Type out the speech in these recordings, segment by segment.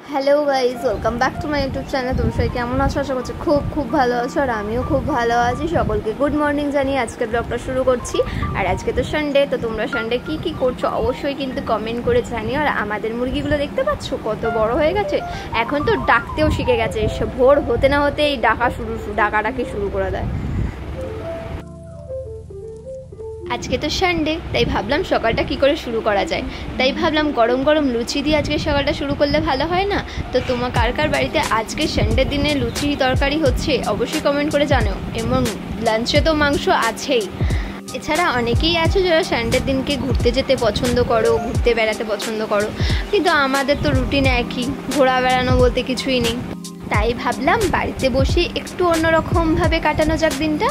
Hello guys, welcome back to my YouTube channel. তোমরা সবাই কেমন আছো? আশা করছি খুব খুব ভালো আছো, আর আমিও খুব ভালো আছি। সকলকে গুড মর্নিং জানিয়ে আজকের ব্লগটা শুরু করছি। আর আজকে তো সানডে, তো তোমরা সানডে কি করছো অবশ্যই কিন্তু কমেন্ট করে জানিও। আর আমাদের মুরগিগুলো দেখতে পাচ্ছ কত বড় হয়ে গেছে, এখন তো ডাকতেও শিখে গেছে। ভোর হতে না হতে এই ডাকাডাকি শুরু করে দেয়। আজকে তো সানডে, তাই ভাবলাম সকালটা কি করে শুরু করা যায়। তাই ভাবলাম গরম গরম লুচি দিয়ে আজকে সকালটা শুরু করলে ভালো হয় না? তো তোমার কার কার বাড়িতে আজকে সানডে দিনে লুচি তরকারি হচ্ছে অবশ্যই কমেন্ট করে জানাও। এবং লাঞ্চে তো মাংস আছেই। এছাড়া অনেকেই আছে যারা সানডের দিনকে ঘুরতে যেতে পছন্দ করো, ঘুরতে বেড়াতে পছন্দ করো, কিন্তু আমাদের তো রুটিন একই, ঘোরা বেড়ানো বলতে কিছুই নেই। তাই ভাবলাম বাড়িতে বসে একটু অন্যরকমভাবে কাটানো যাক দিনটা।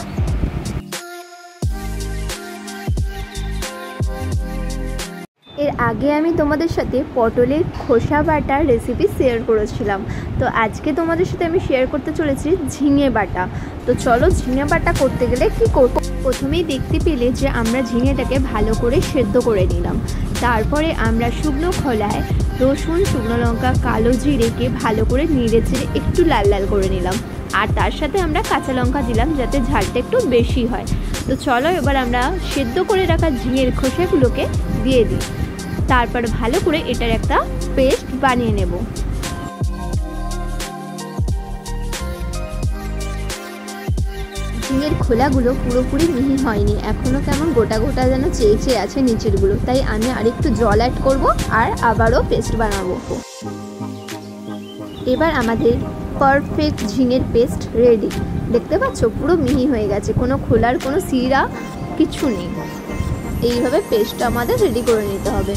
এর আগে আমি তোমাদের সাথে পটলের খোসা বাটার রেসিপি শেয়ার করেছিলাম, তো আজকে তোমাদের সাথে আমি শেয়ার করতে চলেছি ঝিঙে বাটা। তো চলো ঝিঙে বাটা করতে গেলে কি করব। প্রথমেই দেখতে পেলে যে আমরা ঝিঙেটাকে ভালো করে সেদ্ধ করে নিলাম। তারপরে আমরা শুকনো খোলায় রসুন, শুকনো লঙ্কা, কালো জিরেকে ভালো করে নেড়ে চেড়ে একটু লাল লাল করে নিলাম। আর তার সাথে আমরা কাঁচা লঙ্কা দিলাম যাতে ঝালটা একটু বেশি হয়। তো চলো এবার আমরা সেদ্ধ করে রাখা ঝিঙের খোসাগুলোকে দিয়ে দিই। তারপর ভালো করে এটার একটা পেস্ট বানিয়ে নেব। ঝিঙের খোলাগুলো পুরোপুরি মিহি হয়নি, এখনো কেমন গোটা গোটা যেন চেয়ে আছে নিচেরগুলো, তাই আমি আরেকটু জল অ্যাড করব আর আবারও পেস্ট বানাবো। এবার আমাদের পারফেক্ট ঝিঙের পেস্ট রেডি। দেখতে পাচ্ছ পুরো মিহি হয়ে গেছে, কোনো খোলার কোনো সিরা কিছু নেই। এইভাবে পেস্টটা আমাদের রেডি করে নিতে হবে।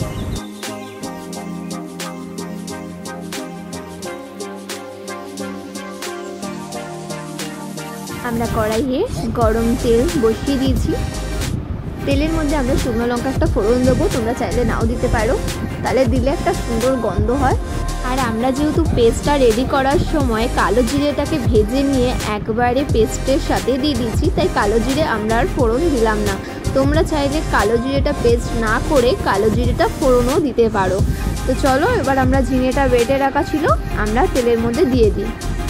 আমরা কড়াইয়ে গরম তেল বসিয়ে দিয়েছি। তেলের মধ্যে আমরা শুকনো লঙ্কা একটা ফোড়ন দেবো, তোমরা চাইলে নাও দিতে পারো, তাহলে দিলে একটা সুন্দর গন্ধ হয়। আর আমরা যেহেতু পেস্টটা রেডি করার সময় কালো জিরেটাকে ভেজে নিয়ে একবারে পেস্টের সাথে দিয়ে দিয়েছি, তাই কালো জিরে আমরা আর ফোড়ন দিলাম না। তোমরা চাইলে কালো জিরেটা পেস্ট না করে কালো জিরেটা ফোড়নও দিতে পারো। তো চলো এবার আমরা ঝিঙেটা বেটে রাখা ছিল আমরা তেলের মধ্যে দিয়ে দিই।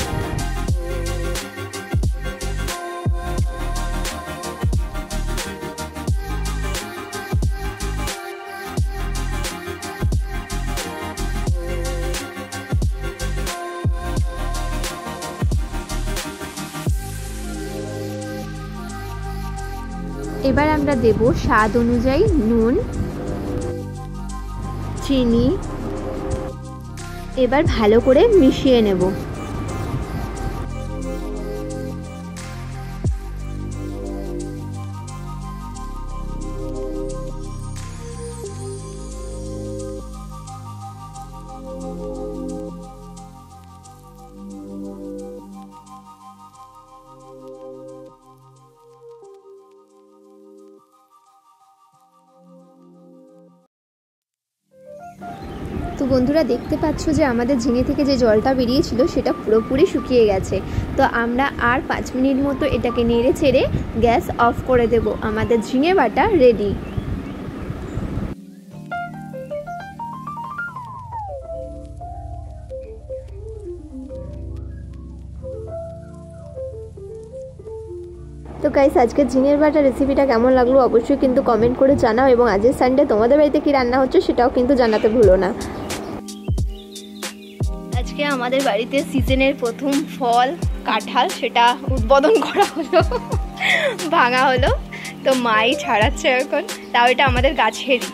এবার আমরা দেব স্বাদ অনুযায়ী নুন, চিনি। এবার ভালো করে মিশিয়ে নেব। তো বন্ধুরা দেখতে পাচ্ছ যে আমাদের ঝিঙে থেকে যে জলটা বেরিয়েছিল সেটা পুরোপুরি শুকিয়ে গেছে। তো আমরা আর 5 মিনিট মতো এটাকে নেড়ে চেড়ে গ্যাস অফ করে দেব। আমাদের ঝিঙে বাটা রেডি। তো গাইস আজকে ঝিঙের বাটা রেসিপিটা কেমন লাগলো অবশ্যই কিন্তু কমেন্ট করে জানাও। এবং আজকের সানডে তোমাদের বাড়িতে কি রান্না হচ্ছে সেটাও কিন্তু জানাতে ভুলো না। আজকে আমাদের বাড়িতে সিজনের প্রথম ফল কাঁঠাল, সেটা উদ্বোধন করা হলো, ভাঙা হলো। তো মাই ছাড়াচ্ছে এখন, তাও এটা আমাদের গাছেরই।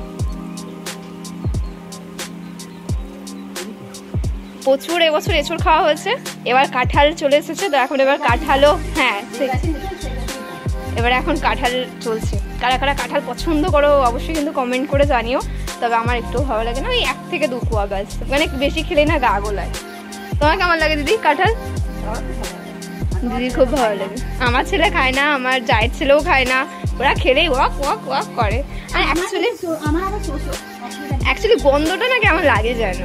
প্রচুর এবছর এঁচড় খাওয়া হয়েছে। এবার কাঁঠাল চলে এসেছে, তো এখন এবার কাঁঠালও, হ্যাঁ এবার এখন কাঁঠাল চলছে। কারা কারা কাঁঠাল পছন্দ করো অবশ্যই কিন্তু কমেন্ট করে জানিও। তবে আমার একটু ভালো লাগে না, ওই 1 থেকে 2 কোয়া গাছ, মানে বেশি খেলে না গা গোলায়। তোমার কেমন লাগে দিদি কাঁঠাল? দিদির খুব ভালো লাগে। আমার ছেলে খায় না, আমার জায়ের ছেলেও খায় না, ওরা খেলেই ওয়াক ওয়াক ওয়াক করে। আর অ্যাকচুয়ালি গন্ধটা না কেমন লাগে যেন।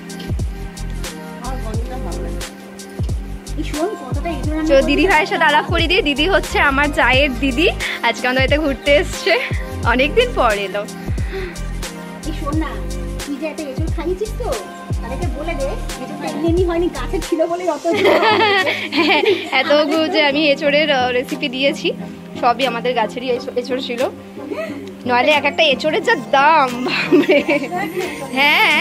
দিদি ভাইয়ের সাথে আলাপ করি দিয়ে, দিদি হচ্ছে আমার জায়ের দিদি, আজকে আমাদের বাড়িতে ঘুরতে এসছে, অনেকদিন পর এলো। শোন না, তুই যে একটা এঁচড় খাইয়েছিস তো, এতগুলো যে আমি এঁচড়ের রেসিপি দিয়েছি সবই আমাদের গাছেরই এঁচড় ছিল, নইলে এক একটা এঁচড়ের যা দাম হ্যাঁ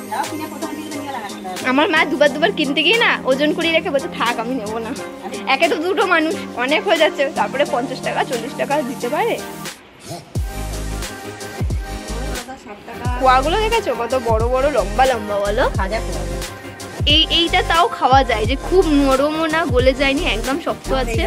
আমার মা দুবার কিনতে গিয়ে না ওজন করিয়ে রেখে বলছে থাক আমি নেবো না, একে তো দুটো মানুষ অনেক হয়ে যাচ্ছে, তারপরে 50 টাকা 40 টাকা দিতে পারে। কোয়াগুলো দেখেছো কত বড় বড় লম্বা লম্বা, বলো এইটা তাও খাওয়া যায়, যে খুব নরমও না গলে যায়নি একদম শক্ত আছে,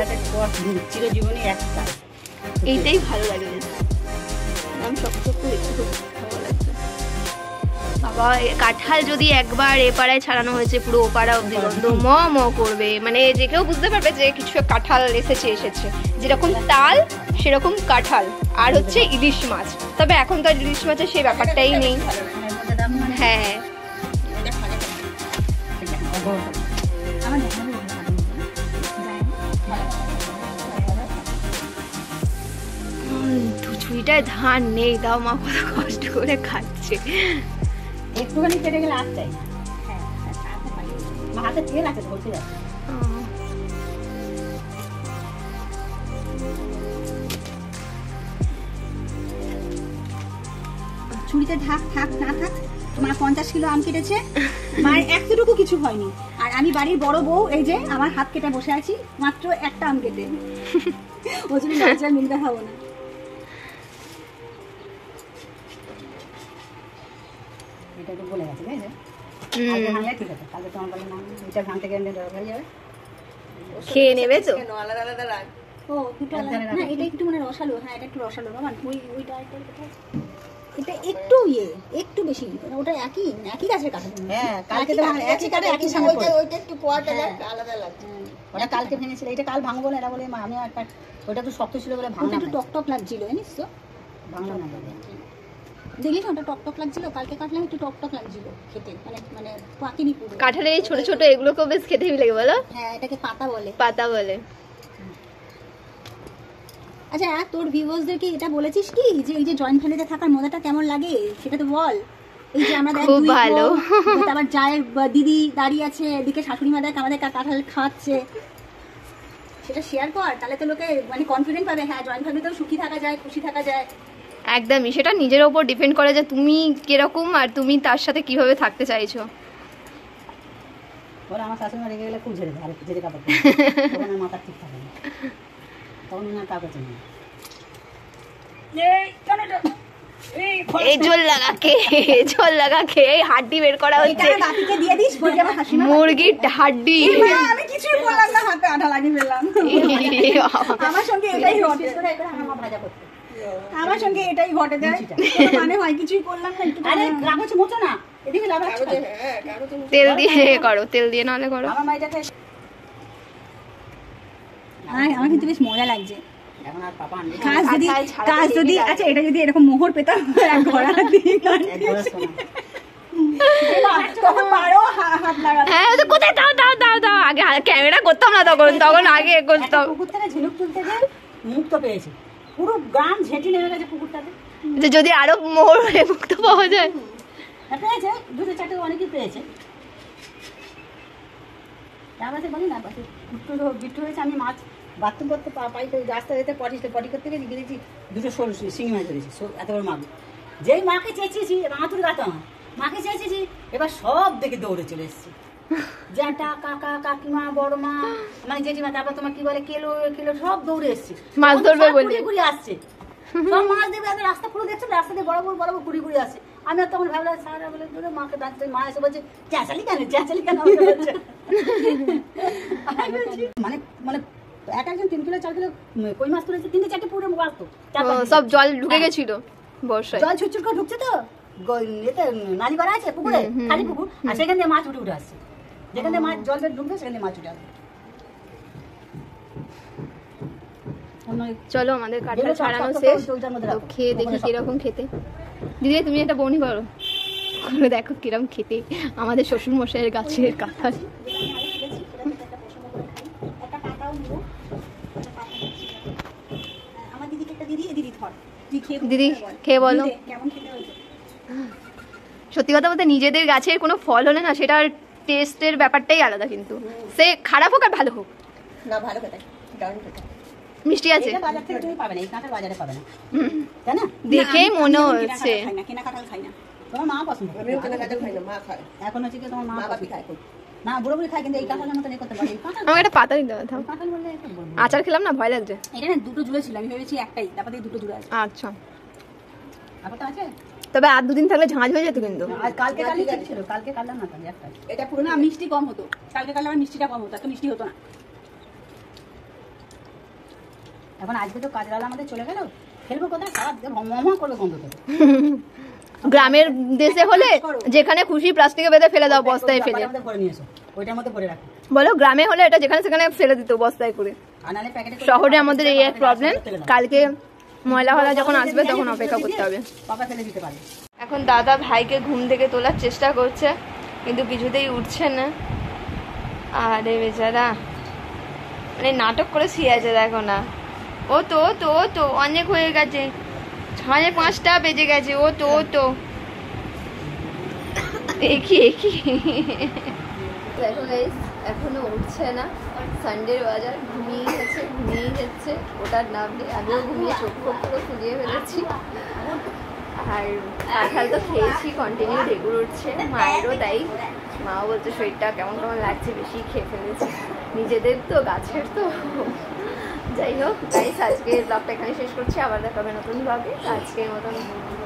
এইটাই ভালো লাগে একদম শক্ত একটু ভালো লাগছে। বাবা কাঁঠাল যদি একবার এ পাড়ায় ছাড়ানো হয়েছে পুরো ও পাড়া অব্দি গন্ধ ম করবে, মানে যে কেউ বুঝতে পারবে যে কিছু কাঁঠাল এসেছে, যেরকম তাল সেরকম কাঁঠাল আর হচ্ছে ইলিশ মাছ, তবে এখন তো ইলিশ মাছের সেই ব্যাপারটাই নেই। হ্যাঁ ছুরিটায় ধান নেই, তাও মা কত কষ্ট করে খাচ্ছে। একটুখানি কেটে গেলে আসতে হাতে তেল আছে বলতে যাচ্ছে। ছুরিতে থাক না থাক, মা 50 কিলো আম কেটেছে, মায়ের একটুকু কিছু হয়নি, আর আমি বাড়ির বড় বউ, এই যে আমার হাত কেটে বসে আছি মাত্র একটা আম কেটে, ওই জন্য লজ্জা মিলবে খাবো না। এটা তো বলে গেছে খেয়ে নেবে তো, আলাদা আলাদা রাখ। ও দুটো আলাদা না, এটা একটু মানে রসালো, হ্যাঁ এটা একটু রসালো বাবা, ওইটা এটা একটু একটু বেশি, ওটা একই গাছের কাঁঠাল। হ্যাঁ কালকে তো একই কাটে একই সঙ্গে ওইটা একটু কোয়াটা আলাদা লাগছে, ওটা কালকে ভেঙেছিল, এটা কাল ভাঙবো না, এটা বলে মা আমি একটা ওটা একটু শক্ত ছিল বলে ভাঙা, একটু টক লাগছিল জানিস তো, ভাঙা না দেখলি না ওটা টক লাগছিল, কালকে কাটলাম একটু টক লাগছিল খেতে, মানে পাকেনি পুরো। কাঁঠালের এই ছোট ছোট এগুলোকেও বেশ খেতে লাগে বলো। হ্যাঁ এটাকে পাতা বলে। আচ্ছা তোর ভিউয়ার্সদেরকে এটা বলেছিস কি যে এই যে জয়েন্ট ফ্যামিলিতে থাকার মজাটা কেমন লাগে সেটা তো বল। এই যে আমরা খুব ভালো, আবার জায়ের দিদি দাঁড়িয়ে আছে, এদিকে শাশুড়ি মা আমাদের কাঁঠাল খাওয়াচ্ছে, সেটা শেয়ার কর, তাহলে তো লোকে মানে কনফিডেন্ট পাবে, হ্যাঁ জয়েন্ট ফ্যামিলিতেও সুখী থাকা যায়, খুশি থাকা যায়। একদমই, সেটা নিজের ওপর ডিপেন্ড করে যে তুমি কিরকম আর তুমি তার সাথে কিভাবে থাকতে চাইছো। ওরা আমার শাশুড়ি মা রেগে গেলে খুব ঝেড়ে দেয়, আর ঝেড়ে কাপড় তখন মাথা ঠিক থাকে না, তখন না কাপড় চেনে এই ঝোল লাগা খেয়ে হাড্ডি বের করা হচ্ছে, মুরগির হাড্ডি। আমি কিছুই বললাম না, হাতে আঠা লাগিয়ে ফেললাম। আমার সঙ্গে এটাই ঘটে, আমার সঙ্গে এটাই ঘটে যায়, মানে হয় কিছুই করলাম না, একটু আরে কাগজ মোছো না, এদিকে লাগা তেল দিয়ে করো, তেল দিয়ে নালে করো। আমার মাইটাকে আমার কিন্তু বেশ মজা লাগছে। এখন আর পাপা আনবে কাজ যদি আচ্ছা এটা যদি এরকম মোহর পেতাম এক ঘোড়া দিয়ে হ্যাঁ তো কোথায় দাও আগে ক্যামেরা করতাম না, তখন আগে করতাম। পুকুর থেকে ঝিনুক তুলতে গিয়ে মুক্ত পেয়েছে, পুরো গ্রাম ঝেঁটি নেমে গেছে পুকুরটাতে, যদি আরো মোহর মুক্ত পাওয়া যায়। পেয়েছে দুটো চারটে অনেকেই পেয়েছে, বলি না বিট্টু হয়েছে। আমি মাছ বাথরুম করতে পাইতে রাস্তা যেতে পটি করতে গিয়ে দেখেছি দুটো শিঙি মাছ ধরেছি, এত বড় মাছ। যেই মাকে চেঁচিয়েছি, মাতুর গাতা মাকে চেঁচিয়েছি, এবার সব দেখে দৌড়ে চলে এসেছি, জ্যাঠা কাকা কাকিমা বড় মা মানে জেঠিমা, তারপর তোমার কি বলে কেলো সব দৌড়ে এসেছি, মাছ ধরবে বলে ঘুরে আসছে, সব মাছ দেবে, রাস্তা পুরো দেখছে, রাস্তা দিয়ে বড় বড় ঘুরে আসছে। আমি আর তখন ভাবলাম সারা বলে ধরে মাকে ডাকতে, মা এসে বলছে চেঁচালি কেন মানে মানে একজন 3 কিলো 4 কিলো কই মাছ তুলেছে, 3-4টে পুরো মাছ তো সব জল ঢুকে গেছিল বর্ষায়, জল ছুটছুট করে ঢুকছে তো, এতে নালি করা আছে পুকুরে, খালি পুকুর, আর সেখান দিয়ে মাছ উঠে আসছে, যেখান দিয়ে মাছ জল ঢুকবে সেখান দিয়ে মাছ উঠে আসবে। চলো আমাদের কাঁঠাল ছাড়ানো শেষ, খেয়ে দেখি কিরকম খেতে। দিদি তুমি একটা বউনি করো, দেখো কিরকম খেতে আমাদের শ্বশুর মশাইয়ের গাছের কাঁঠাল। দিদি খেয়ে বলো কেমন খেতে হয়েছে। সত্যি কথা বলতে নিজেদের গাছের কোনো ফল হলে না সেটার টেস্টের ব্যাপারটাই আলাদা, কিন্তু সে খারাপ হোক আর ভালো হোক না, ভালো খেতে দারুণ খেতে। মিষ্টি আছে, এটা বাজার থেকে তুমি পাবে না, এই কাঁঠাল বাজারে পাবে না, তাই না? দেখেই মনে হচ্ছে। কেনা কাঁঠাল খাই না, তোমার মা পছন্দ করে। আমিও কেনা কাঁঠাল খাই না, মা খায়। এখন হচ্ছে কি তোমার মা খায় না, বুড়ো বুড়ি খায়, কিন্তু এই কাঁঠালের মতো করতে পারে। আমাকে একটা পাতা দিতে হবে। কাঁঠাল বললে আচার খেলাম না, ভয় লাগছে। এটা না দুটো জুড়ে ছিল, আমি ভেবেছি একটাই, তারপর দুটো জুড়ে আছে। আচ্ছা, আপাতত আছে, তবে আর দুদিন থাকলে ঝাঁঝ হয়ে যেত কিন্তু। আর কালকে কালি ছিল, কালকে কাটলাম না, তাহলে একটা এটা পুরো না মিষ্টি কম হতো, কালকে কাটলে আমার মিষ্টিটা কম হতো, এত মিষ্টি হতো না। এখন আজকে তো কাজরালা আমাদের চলে গেল, খেলবো কোথায়? খারাপ মমা করবে গন্ধ থেকে। গ্রামের দেশে হলে যেখানে খুশি প্লাস্টিকে বেঁধে ফেলে দাও, বস্তায় ফেলে ভরে নিয়ে এসো, ওইটার মধ্যে ভরে রাখো। বলো, গ্রামে হলে এটা যেখানে সেখানে ফেলে দিত বস্তায় করে। শহরে আমাদের এই এক প্রবলেম, কালকে ময়লা হলা যখন আসবে তখন অপেক্ষা করতে হবে। পাপা ফেলে দিতে পারে। এখন দাদা ভাইকে ঘুম থেকে তোলার চেষ্টা করছে, কিন্তু কিছুতেই উঠছে না। আরে বেচারা মানে নাটক করে শুয়ে আছে, দেখো না। ও তো অনেক হয়ে গেছে, 5:30 বেজে গেছে। ও তো একই দেখো গাইস, এখনো উঠছে না। সানডের বাজার, ঘুমিয়ে যাচ্ছে। ওটার নাম নেই, আমিও ঘুমিয়ে চোখ পুরো ফুলিয়ে ফেলেছি। আর কাঁঠাল তো খেয়েছি, কন্টিনিউ ঢেকুর উঠছে, মায়েরও তাই। মাও বলছে শরীরটা কেমন লাগছে, বেশি খেয়ে ফেলেছে। নিজেদের তো গাছের তো। যাই হোক গাইস, আজকে ব্লগটা এখানে শেষ করছি, আবার দেখা হবে নতুন ব্লগে। আজকের মতন